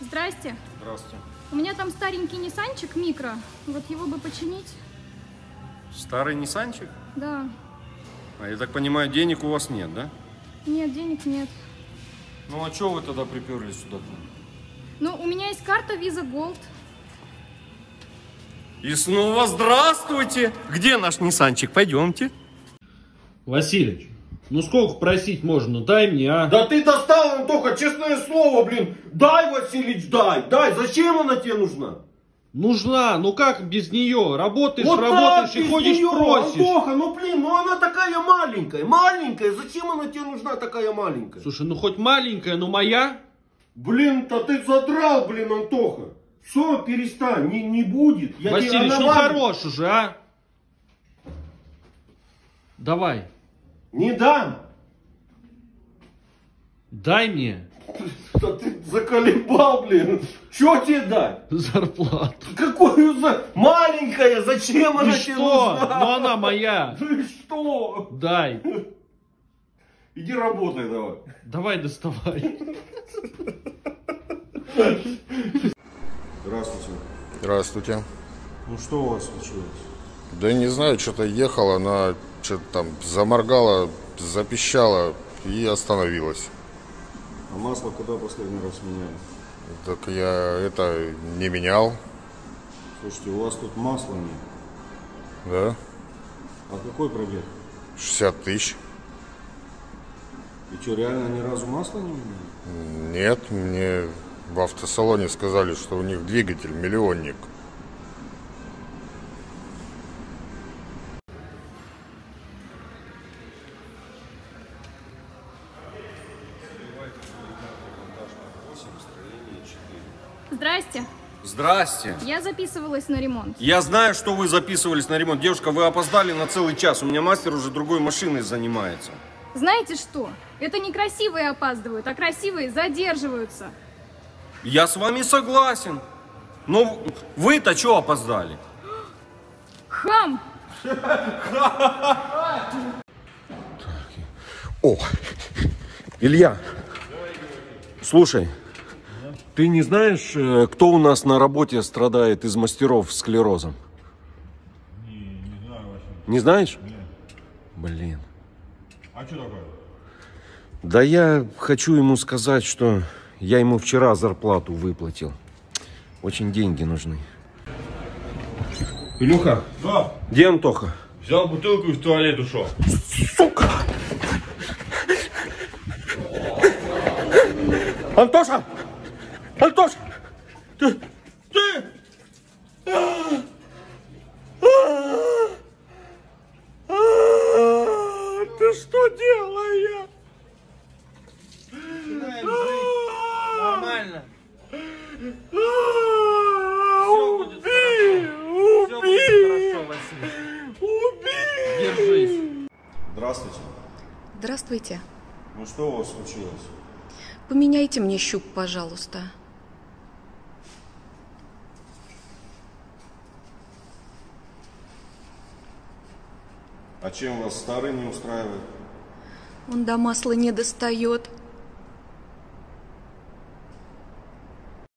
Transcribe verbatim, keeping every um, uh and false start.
Здрасте. Здравствуйте. У меня там старенький ниссанчик микро. Вот его бы починить. Старый ниссанчик? Да. А я так понимаю, денег у вас нет, да? Нет, денег нет. Ну а что вы тогда приперлись сюда-то? Ну, у меня есть карта Visa Gold. И снова здравствуйте! Где наш ниссанчик? Пойдемте. Василич, ну сколько просить можно? Дай мне, а? Да ты достал, Антоха, честное слово, блин. Дай, Василич, дай, дай. Зачем она тебе нужна? Нужна, ну как без нее? Работаешь, Вот работаешь так, и без ходишь нее, просишь. Антоха, ну блин, ну она такая маленькая, маленькая. Зачем она тебе нужна такая маленькая? Слушай, ну хоть маленькая, но моя. Блин-то ты задрал, блин, Антоха. Все, перестань, не, не будет. Я тебе, Василич, она ну маленькая. хорош уже, а? Давай. Не дам. Дай мне Да ты заколебал, блин. Че тебе дать? зарплату. Какую за... Маленькая, зачем И она тебе что? нужна? Ну она моя. Ну и что? Дай. Иди работай давай. Давай доставай. Здравствуйте. Здравствуйте. Ну что у вас случилось? Да не знаю, что-то ехала, она что-то там заморгала, запищала и остановилась. А масло когда последний раз меняли? Так я это не менял, Слушайте, у вас тут масла нет. да? А какой пробег? шестьдесят тысяч. И что, реально ни разу масло не меняли? Нет, мне в автосалоне сказали, что у них двигатель миллионник. Здрасте. Здрасте. Я записывалась на ремонт. Я знаю, что вы записывались на ремонт. Девушка, вы опоздали на целый час. У меня мастер уже другой машиной занимается. Знаете что? Это не красивые опаздывают, а красивые задерживаются. Я с вами согласен. Но вы-то что опоздали? Хам! О, Илья, слушай, ты не знаешь, э, кто у нас на работе страдает из мастеров склерозом? Не, не знаю вообще. Не знаешь? Нет. Блин. А что такое? Да я хочу ему сказать, что я ему вчера зарплату выплатил. Очень деньги нужны. Илюха, Да, где Антоха? взял бутылку и в туалет ушел. Сука! Антоша! Антоша! Ты... Ты... А! А! А! Ты что делаешь? Нормально. Убей! Убей! Убей! Держись. Здравствуйте. Здравствуйте. Ну что у вас случилось? Поменяйте мне щуп, пожалуйста. А чем вас старый не устраивает? Он до масла не достает.